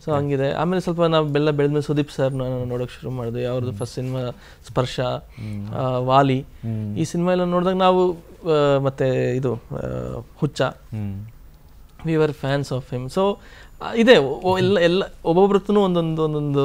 ಹಂಗಿದೆ. ಆಮೇಲೆ ಸ್ವಲ್ಪ ನಾವು ಬೆಳೆದ್ಮೇಲೆ ಸುದೀಪ್ ಸರ್ ನೋಡೋಕೆ ಶುರು ಮಾಡಿದ್ವಿ. ಅವ್ರದ್ದು ಫಸ್ಟ್ ಸಿನಿಮಾ ಸ್ಪರ್ಶ, ವಾಲಿ, ಈ ಸಿನಿಮಾ ಎಲ್ಲ ನೋಡಿದಾಗ ನಾವು ಮತ್ತೆ ಇದು ಹುಚ್ಚ, we were fans of him. So ಇದೆ ಎಲ್ಲ ಒಬ್ಬೊಬ್ರತ್ತೂ ಒಂದೊಂದು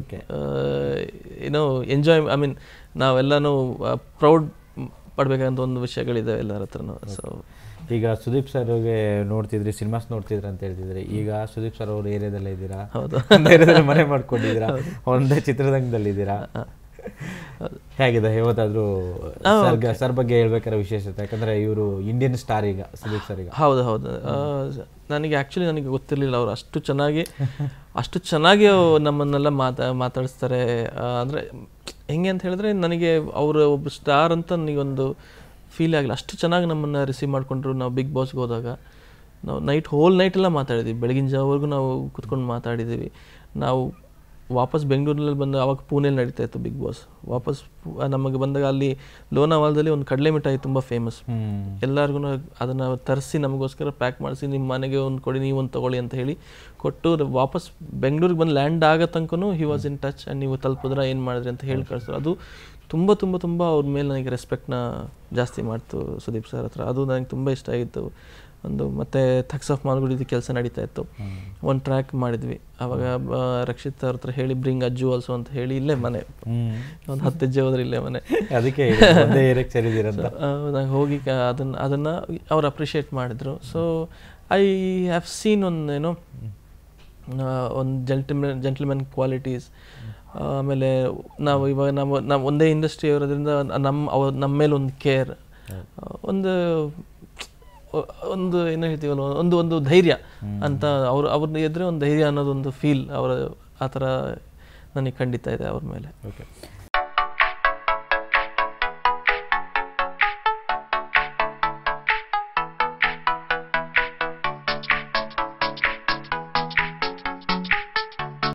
ಏನೋ ಎಂಜಾಯ್, ಐ ಮೀನ್ ನಾವೆಲ್ಲನೂ ಪ್ರೌಡ್ ಪಡ್ಬೇಕಂತ ಒಂದು ವಿಷಯಗಳಿದ್ದಾವೆ ಎಲ್ಲರ ಹತ್ರನೂ. ಸೊ ಈಗ ಸುದೀಪ್ ಸರ್ಗೆ ನೋಡ್ತಿದ್ರಿ, ಸಿನಿಮಾಸ್ ನೋಡ್ತಿದ್ರಿ ಅಂತ ಹೇಳ್ತಿದ್ರಿ. ಈಗ ಸುದೀಪ್ ಸರ್ ಅವ್ರ ಏರಿಯಾದಲ್ಲೇ ಇದ್ದೀರಾ? ಹೌದು, ಏರಿಯಾದಲ್ಲಿ ಮನೆ ಮಾಡ್ಕೊಂಡಿದ್ದೀರಾ, ಒಂದೇ ಚಿತ್ರರಂಗದಲ್ಲಿದ್ದೀರಾ. ಹೇಗಿದೆ ಯಾವತ್ತಾದ್ರೂ ಸರ್ ಬಗ್ಗೆ ಹೇಳ್ಬೇಕಾದ್ರೆ ವಿಶೇಷತೆ? ಯಾಕಂದ್ರೆ ಇವರು ಇಂಡಿಯನ್ ಸ್ಟಾರ್ ಈಗ ಸುದೀಪ್ ಸರ್ ಈಗ. ಹೌದು. ನನಗೆ ಆ್ಯಕ್ಚುಲಿ ನನಗೆ ಗೊತ್ತಿರಲಿಲ್ಲ ಅವರು ಅಷ್ಟು ಚೆನ್ನಾಗಿ ನಮ್ಮನ್ನೆಲ್ಲ ಮಾತಾಡಿಸ್ತಾರೆ. ಅಂದರೆ ಹೆಂಗೆ ಅಂತ ಹೇಳಿದ್ರೆ, ನನಗೆ ಅವರು ಒಬ್ಬ ಸ್ಟಾರ್ ಅಂತ ನನಗೊಂದು ಫೀಲ್ ಆಗಿಲ್ಲ. ಅಷ್ಟು ಚೆನ್ನಾಗಿ ನಮ್ಮನ್ನು ರಿಸೀವ್ ಮಾಡಿಕೊಂಡ್ರು. ನಾವು ಬಿಗ್ ಬಾಸ್ಗೆ ಹೋದಾಗ ನಾವು ಹೋಲ್ ನೈಟೆಲ್ಲ ಮಾತಾಡಿದ್ವಿ, ಬೆಳಗಿನ ಜಾವವರೆಗೂ ನಾವು ಕುತ್ಕೊಂಡು ಮಾತಾಡಿದ್ದೀವಿ. ನಾವು ವಾಪಸ್ ಬೆಂಗಳೂರಿನಲ್ಲಿ ಬಂದಾಗ, ಆವಾಗ ಪುಣೆಯಲ್ಲಿ ನಡೀತಾ ಇತ್ತು ಬಿಗ್ ಬಾಸ್. ವಾಪಸ್ ನಮಗೆ ಬಂದಾಗ ಅಲ್ಲಿ ಲೋನಾವಾಲದಲ್ಲಿ ಒಂದು ಕಡಲೆ ಮಿಠಾಯಿ ತುಂಬ ಫೇಮಸ್. ಎಲ್ಲರಿಗೂ ಅದನ್ನು ತರಿಸಿ ನಮಗೋಸ್ಕರ ಪ್ಯಾಕ್ ಮಾಡಿಸಿ, ನಿಮ್ಮ ಮನೆಗೆ ಒಂದು ಕೊಡಿ, ನೀವು ಒಂದು ತೊಗೊಳ್ಳಿ ಅಂತ ಹೇಳಿ ಕೊಟ್ಟು, ವಾಪಸ್ ಬೆಂಗಳೂರಿಗೆ ಬಂದು ಲ್ಯಾಂಡ್ ಆಗೋ ತನಕನೂ he was in touch. And ನೀವು ತಲುಪಿದ್ರೆ ಏನು ಮಾಡಿದ್ರಿ ಅಂತ ಹೇಳಿ ಕಳಿಸ್ತಾರೆ. ಅದು ತುಂಬ ತುಂಬ ತುಂಬ ಅವ್ರ ಮೇಲೆ ನನಗೆ ರೆಸ್ಪೆಕ್ಟ್ನ ಜಾಸ್ತಿ ಮಾಡ್ತು ಸುದೀಪ್ ಸರ್ ಹತ್ರ. ಅದು ನನಗೆ ತುಂಬ ಇಷ್ಟ ಆಗಿತ್ತು. ಒಂದು ಮತ್ತು ಥಗ್ಸ್ ಆಫ್ ಮಾಲ್ಗುಡಿದು ಕೆಲಸ ನಡೀತಾ ಇತ್ತು. ಒಂದು ಟ್ರ್ಯಾಕ್ ಮಾಡಿದ್ವಿ. ಆವಾಗ ರಕ್ಷಿತ್ ಅವ್ರ ಹತ್ರ ಹೇಳಿ ಬ್ರಿಂಗ್ ಅಜ್ಜು ಆಲ್ಸೋ ಅಂತ ಹೇಳಿ, ಇಲ್ಲೇ ಮನೆ ಒಂದು 10 ಹೆಜ್ಜೆ ಹೋದ್ರೆ ಇಲ್ಲೇ ಮನೆ, ಅದಕ್ಕೆ ನಂಗೆ ಹೋಗಿ ಅದನ್ನು ಅವ್ರು ಅಪ್ರಿಷಿಯೇಟ್ ಮಾಡಿದರು. ಸೊ ಐ ಹ್ಯಾವ್ ಸೀನ್ ಒಂದು ಜೆಂಟಲ್ಮೆನ್ ಕ್ವಾಲಿಟೀಸ್. ಆಮೇಲೆ ಇವಾಗ ನಾವು ಒಂದೇ ಇಂಡಸ್ಟ್ರಿ ಇರೋದ್ರಿಂದ ನಮ್ಮ ಮೇಲೆ ಒಂದು ಕೇರ್, ಒಂದು ಏನು ಹೇಳ್ತೀವಲ್ಲ, ಒಂದು ಧೈರ್ಯ ಅಂತ. ಅವ್ರನ್ನ ಎದುರು ಒಂದು ಧೈರ್ಯ ಅನ್ನೋದೊಂದು ಫೀಲ್ ಅವರ ಆ ಥರ ನನಗೆ ಖಂಡಿತ ಇದೆ ಅವ್ರ ಮೇಲೆ. ಓಕೆ.